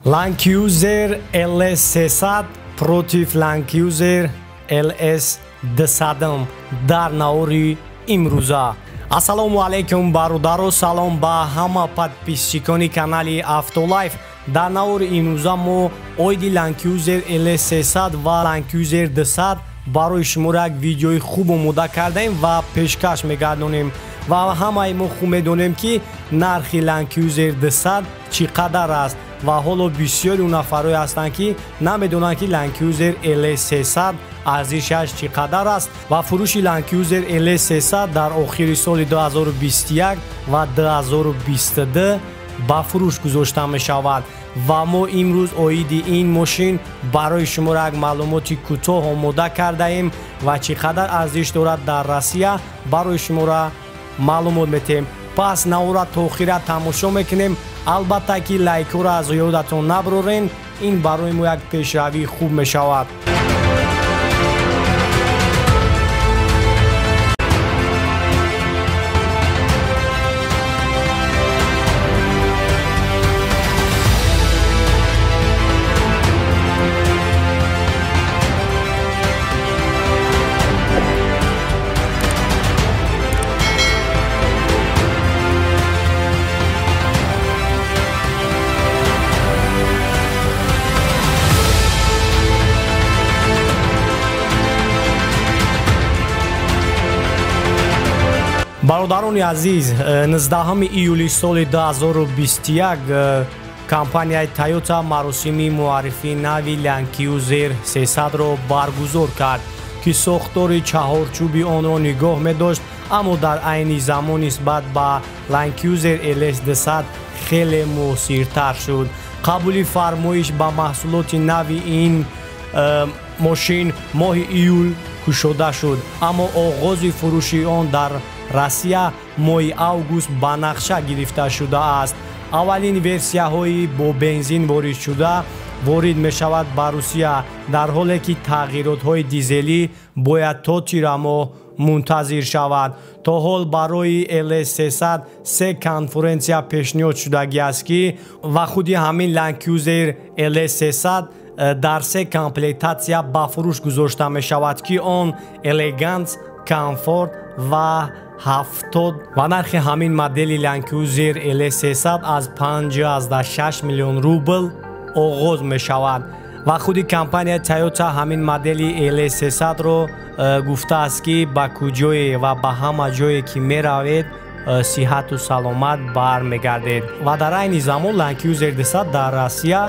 Land Cruiser LS300 против Land Cruiser LS200 дар навори имрӯза. Ассалому алайкум бародаро, салом ба ҳама подписчикони канали Автолайф. Дар навори имрӯза мо оиди Land Cruiser LS300 ва Land Cruiser 200 барои шумо як видеои хуб омода кардаем ва пешкаш мегардонем. ва ҳамаи мо хуб медонем ки нархи Land Cruiser 200 чӣ қадар аст ва ҳоло бисёри нафарое ҳастанд ки намедонанд ки Land Cruiser LS300 арзишаш чӣ қадар аст ва фурӯши Land Cruiser LS300 дар охири соли 2021 ва 2022 ба фурӯш гузошта мешавад ва мо имрӯз оиди ин мошин барои шумо як маълумоти кӯтоҳ омода кардаем ва чӣ қадар арзиш дорад дар Россия барои шуморо маълумот метем. пас навора то охира тамошо мекунем. албатта ки лайкҳоро аз ёдатон наброрен, ин барои мо як пешравии хуб мешавад. бародарони азиз, 19 июли соли 2021 компанияи Toyota маросими муаррифии нави Land Cruiser 300-ро баргузор кард ки сохтори чаҳорчӯби онро нигоҳ медошт, аммо дар айни замон нисбат ба Land Cruiser LS200 хеле муосиртар шуд. қабули фармоиш ба маҳсулоти нави ин мошин моҳи июл кушода шуд, аммо оғози фурӯши он дар Россия моҳи август ба нақша гирифта шудааст. аввалин версияҳои бо бензин воридшуда ворид мешавад ба Русия, дар ҳоле ки тағйиротҳои дизелӣ бояд то тирамоҳ мунтазир шавад. то ҳол барои LS300 се конференсия пешниҳод шудагӣ аст ки ва худи ҳамин Land Cruiser LS300 дар се комплектатсия ба фурӯш гузошта мешавад ки он Elegance, Comfort ва 70 ва нархи ҳамин модели Land Cruiser LS300 аз 56 миллион рубл оғоз мешавад ва худи компанияи Toyota ҳамин модели LS300-ро гуфтааст ки ба куҷое ва ба ҳама ҷое ки меравед сиҳату саломат бармегардед ва дар айни замон Land Cruiser 200 дар Россия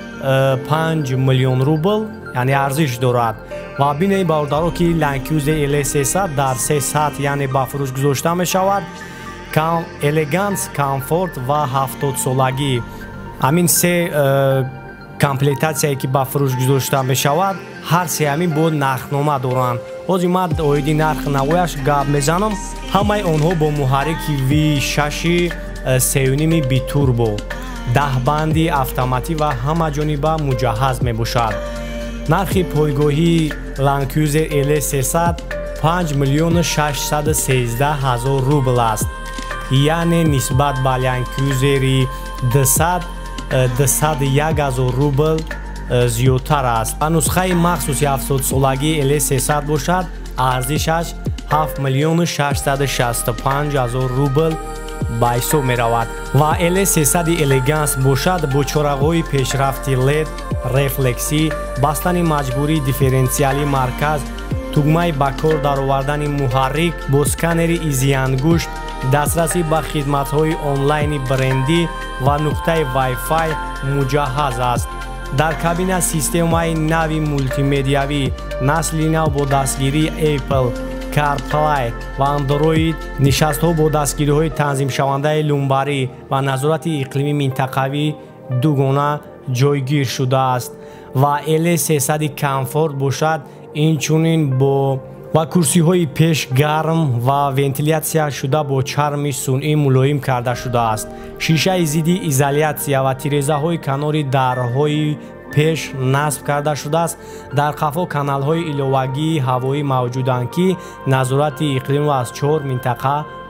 5 миллион рубл яъне арзиш дорад ва бинеи бародаро ки Land Cruiser LS300 дар 300 яъне ба фурӯш гузошта мешавад. Elegance, Comfort ва 70 солагӣ ҳамин се комплектатсияе ки ба фурӯш гузошта мешавад ҳар се ҳамин бо нархнома доранд. ҳозир ман оиди нарх навояш гап мезанам. ҳамаи онҳо бо муҳаррики V6 3.5 битурбо, 10 банди автоматӣ ва ҳамаҷониба муҷаҳҳаз мебошад. нархи пойгоҳии Land Cruiser LS300 5 миллион 613 ҳазор рубл аст, яъне нисбат ба Land Cruiser 200 201 ҳазор рубл зиёдтар аст. ва нусхаи махсуси 70 солагии LS300 бошад, арзишаш 7 миллион 665 ҳазор рубл ба ҳисоб меравад ва LS300 Elegance бошад бо чорағҳои пешрафти LED, рефлексӣ, бастани маҷбурии дифференсиали марказ, тугмаи ба кор даровардани муҳаррик бо сканери изи ангушт, дастрасӣ ба хидматҳои онлайни брендӣ ва нуқтаи Wi-Fi муҷаҳҳаз аст. дар кабина системаи нави мултимедиявӣ насли нав бо дастгирии Apple, CarPlay ва Android, нишастҳо бо дастгириҳои танзимшавандаи лумбарӣ ва назорати иқлими минтақавӣ дугона ҷойгир шудааст ва LS300 Comfort бошад инчунин бо ва курсиҳои пеш гарм ва вентилятсия шуда бо чарми сунъӣ мулоим карда шудааст. шишаи зидди изолятсия ва тирезаҳои канори дарҳои пеш насб карда шудааст. дар қафо каналҳои иловагии ҳавоӣ мавҷуданд ки назорати иқлимро аз 4 минтақа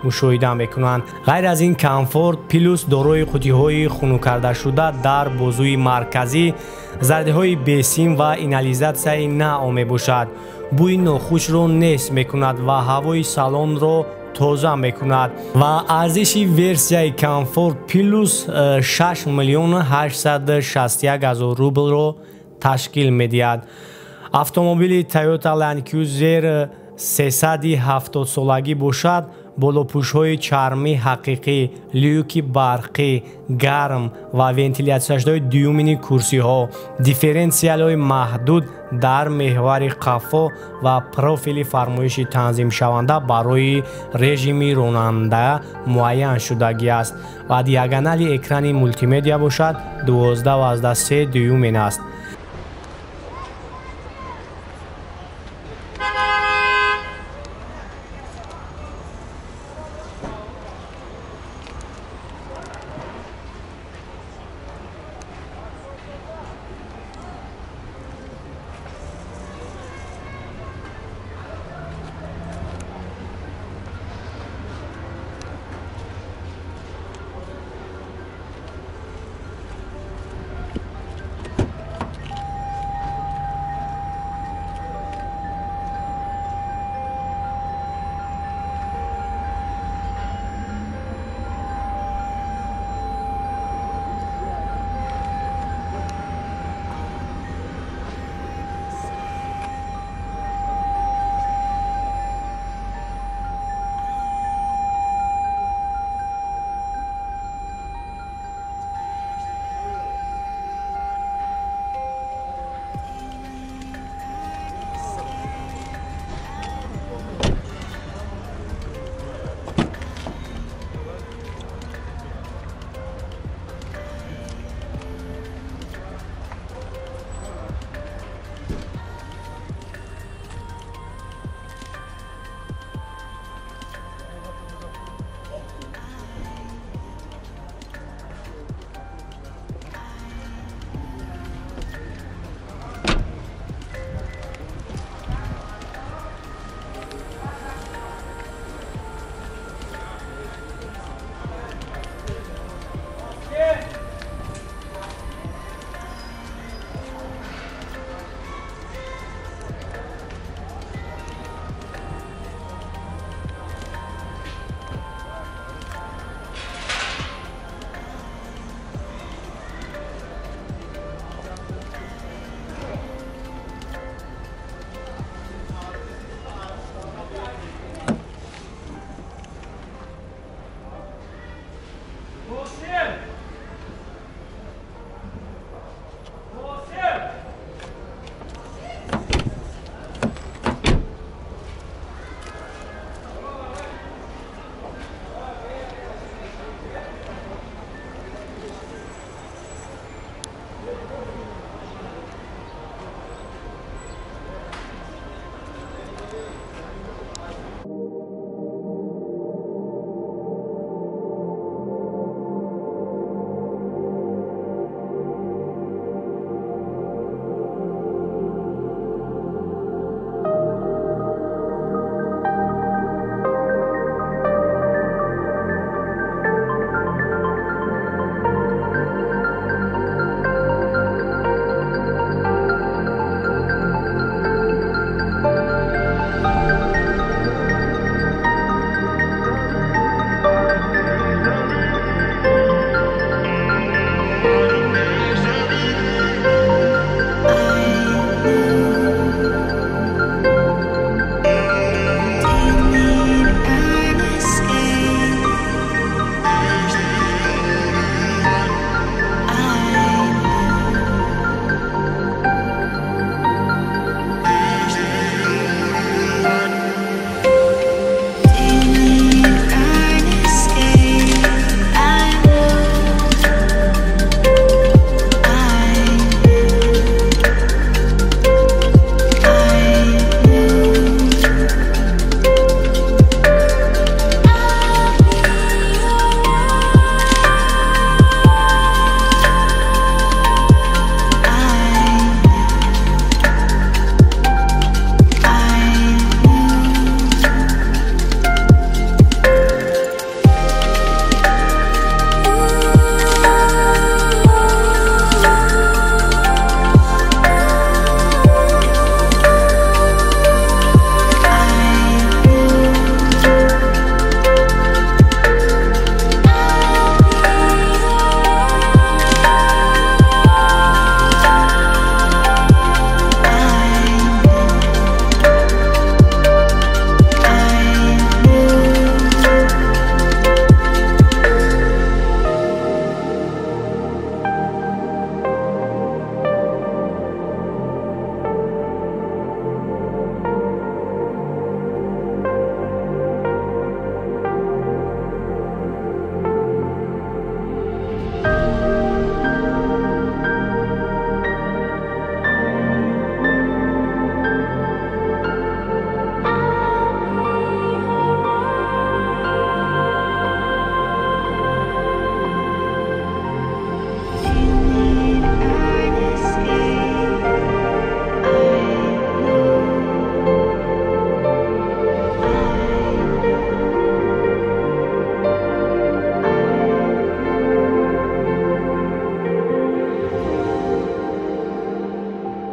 мушоҳида мекунанд. ғайр аз ин комфорт плюс дорои қуттиҳои хунуккардашуда дар бозуи марказӣ, зардиҳои бесим ва инализатсияи нао мебошад. бӯи нохушро нест мекунад ва ҳавои салонро тоза мекунад ва арзиши версияи комфорт плюс 6 миллион 861 000 рублро ташкил медиҳад. автомобили Toyota Land Cruiser 370-солагӣ бошад. болопӯшҳои чармӣ ҳақиқӣ, люки барқӣ, гарм ва вентилятсияшудаи дюймини курсиҳо, дифференсиалҳои маҳдуд дар меҳвари қаффо ва профили фармоиши танзимшаванда барои режими ронанда муайян шудагӣ аст ва диагонали экрани мултимедия бошад 12.3 дюймин аст.